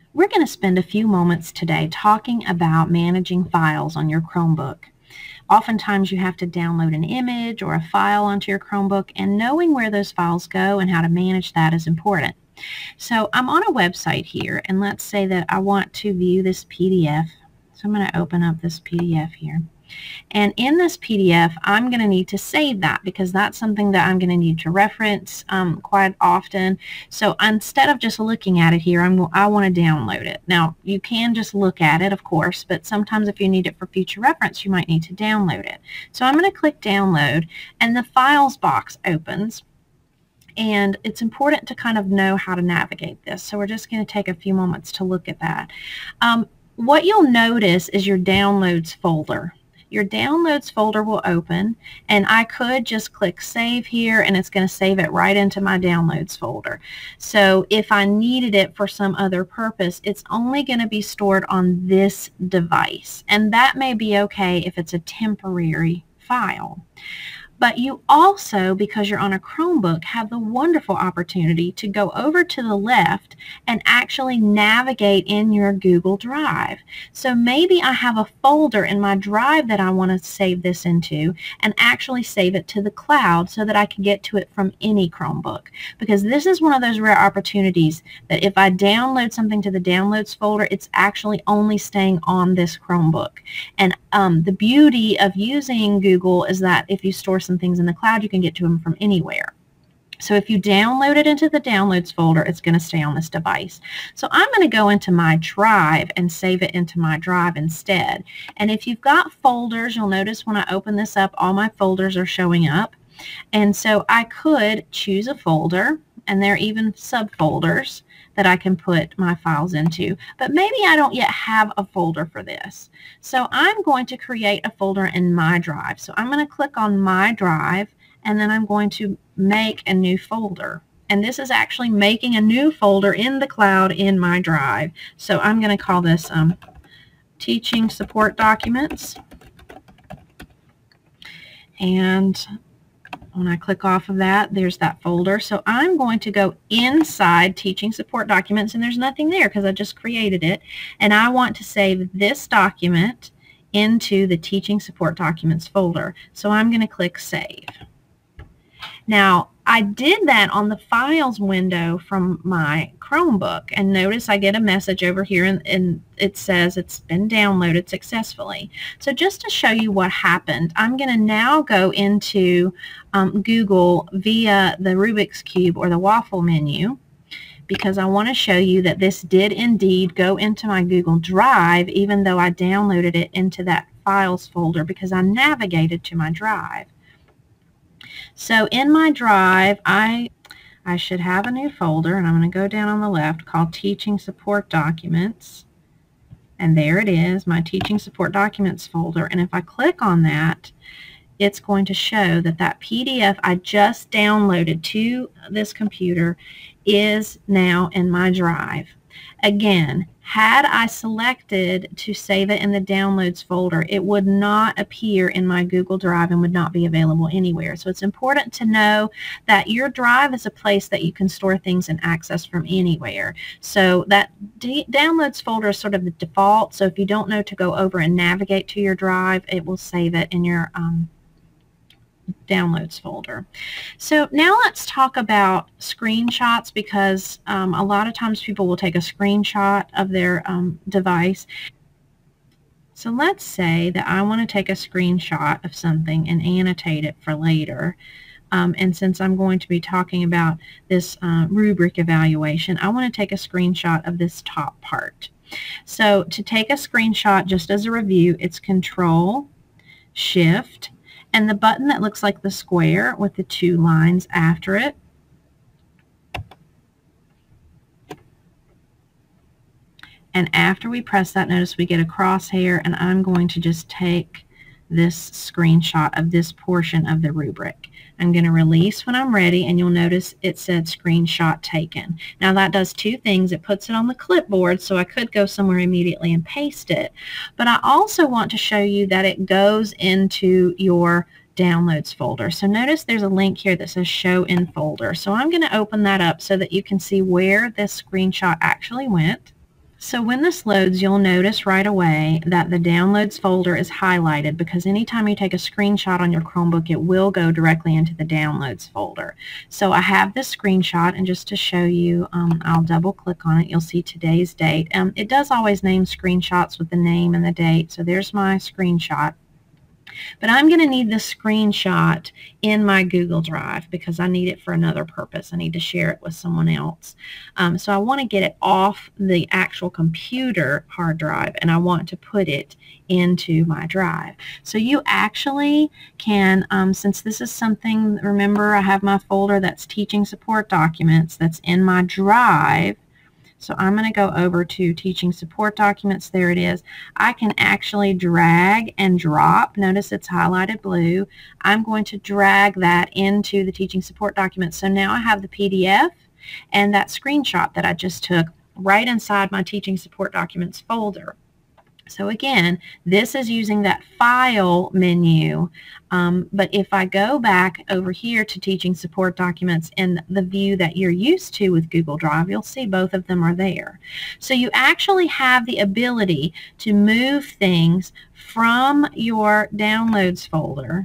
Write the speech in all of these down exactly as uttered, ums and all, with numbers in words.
We're going to spend a few moments today talking about managing files on your Chromebook. Oftentimes you have to download an image or a file onto your Chromebook, and knowing where those files go and how to manage that is important. So I'm on a website here, and let's say that I want to view this P D F. So I'm going to open up this P D F here. And in this P D F, I'm going to need to save that because that's something that I'm going to need to reference um, quite often. So instead of just looking at it here, I'm, I want to download it. Now, you can just look at it, of course, but sometimes if you need it for future reference, you might need to download it. So I'm going to click download, and the files box opens. And it's important to kind of know how to navigate this. So we're just going to take a few moments to look at that. Um, what you'll notice is your downloads folder. Your downloads folder will open, and I could just click save here, and it's going to save it right into my downloads folder. So if I needed it for some other purpose, it's only going to be stored on this device, and that may be okay if it's a temporary file. But you also, because you're on a Chromebook, have the wonderful opportunity to go over to the left and actually navigate in your Google Drive. So maybe I have a folder in my drive that I want to save this into and actually save it to the cloud so that I can get to it from any Chromebook. Because this is one of those rare opportunities that if I download something to the downloads folder, it's actually only staying on this Chromebook. And um, the beauty of using Google is that if you store some things in the cloud, you can get to them from anywhere. So if you download it into the downloads folder, it's going to stay on this device. So I'm going to go into my drive and save it into my drive instead. And if you've got folders, you'll notice when I open this up, all my folders are showing up. And so I could choose a folder, and there are even subfolders that I can put my files into. But maybe I don't yet have a folder for this. So I'm going to create a folder in my drive. So I'm going to click on my drive, and then I'm going to make a new folder. And this is actually making a new folder in the cloud in my drive. So I'm going to call this um, Teaching Support Documents. And when I click off of that, there's that folder. So I'm going to go inside Teaching Support Documents, and there's nothing there because I just created it. And I want to save this document into the Teaching Support Documents folder. So I'm going to click Save. Now, I did that on the Files window from my Chromebook, and notice I get a message over here, and, and it says it's been downloaded successfully. So just to show you what happened, I'm going to now go into um, Google via the Rubik's Cube or the waffle menu, because I want to show you that this did indeed go into my Google Drive, even though I downloaded it into that Files folder because I navigated to my drive. So in my drive, I, I should have a new folder, and I'm going to go down on the left called Teaching Support Documents. And there it is, my Teaching Support Documents folder. And if I click on that, it's going to show that that P D F I just downloaded to this computer is now in my drive. Again, had I selected to save it in the downloads folder, it would not appear in my Google Drive and would not be available anywhere. So it's important to know that your drive is a place that you can store things and access from anywhere. So that downloads folder is sort of the default. So if you don't know to go over and navigate to your drive, it will save it in your um, downloads folder. So now let's talk about screenshots, because um, a lot of times people will take a screenshot of their um, device. So let's say that I want to take a screenshot of something and annotate it for later. Um, and since I'm going to be talking about this uh, rubric evaluation, I want to take a screenshot of this top part. So to take a screenshot, just as a review, it's Control, Shift, and the button that looks like the square with the two lines after it. And after we press that, notice we get a crosshair, and I'm going to just take this screenshot of this portion of the rubric. I'm going to release when I'm ready, and you'll notice it said screenshot taken. Now that does two things. It puts it on the clipboard, so I could go somewhere immediately and paste it. But I also want to show you that it goes into your downloads folder. So notice there's a link here that says show in folder. So I'm going to open that up so that you can see where this screenshot actually went. So when this loads, you'll notice right away that the Downloads folder is highlighted, because anytime you take a screenshot on your Chromebook, it will go directly into the Downloads folder. So I have this screenshot, and just to show you, um, I'll double click on it. You'll see today's date. Um, it does always name screenshots with the name and the date, so there's my screenshot. But I'm going to need this screenshot in my Google Drive because I need it for another purpose. I need to share it with someone else. Um, so I want to get it off the actual computer hard drive, and I want to put it into my drive. So you actually can, um, since this is something, remember I have my folder that's teaching support documents that's in my drive. So I'm going to go over to Teaching Support Documents. There it is. I can actually drag and drop. Notice it's highlighted blue. I'm going to drag that into the Teaching Support Documents. So now I have the P D F and that screenshot that I just took right inside my Teaching Support Documents folder. So again, this is using that File menu, um, but if I go back over here to Teaching Support Documents in the view that you're used to with Google Drive, you'll see both of them are there. So you actually have the ability to move things from your Downloads folder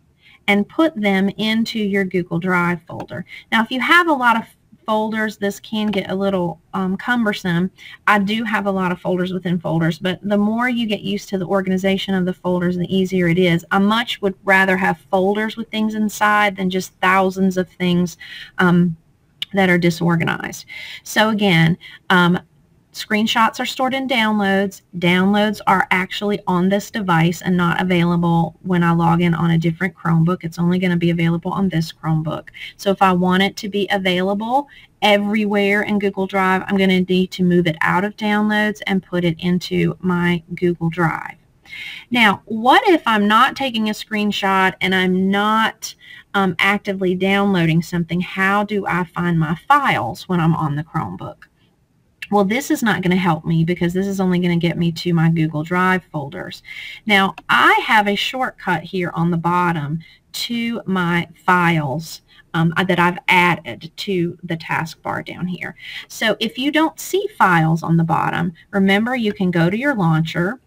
and put them into your Google Drive folder. Now, if you have a lot of folders, this can get a little um, cumbersome. I do have a lot of folders within folders, but the more you get used to the organization of the folders, the easier it is. I much would rather have folders with things inside than just thousands of things um, that are disorganized. So again, um, screenshots are stored in Downloads. Downloads are actually on this device and not available when I log in on a different Chromebook. It's only going to be available on this Chromebook. So if I want it to be available everywhere in Google Drive, I'm going to need to move it out of Downloads and put it into my Google Drive. Now, what if I'm not taking a screenshot and I'm not um, actively downloading something? How do I find my files when I'm on the Chromebook? Well, this is not going to help me because this is only going to get me to my Google Drive folders. Now, I have a shortcut here on the bottom to my files um, that I've added to the taskbar down here. So if you don't see files on the bottom, remember you can go to your launcher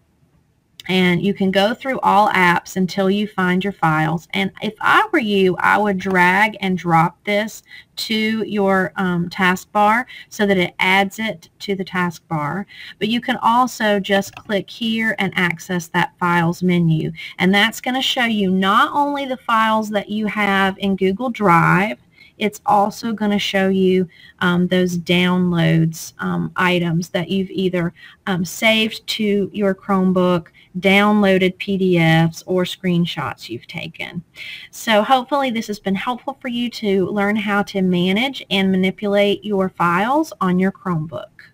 and you can go through all apps until you find your files. And if I were you, I would drag and drop this to your um, taskbar so that it adds it to the taskbar. But you can also just click here and access that files menu. And that's going to show you not only the files that you have in Google Drive, it's also going to show you um, those downloads um, items that you've either um, saved to your Chromebook, downloaded P D Fs, or screenshots you've taken. So hopefully this has been helpful for you to learn how to manage and manipulate your files on your Chromebook.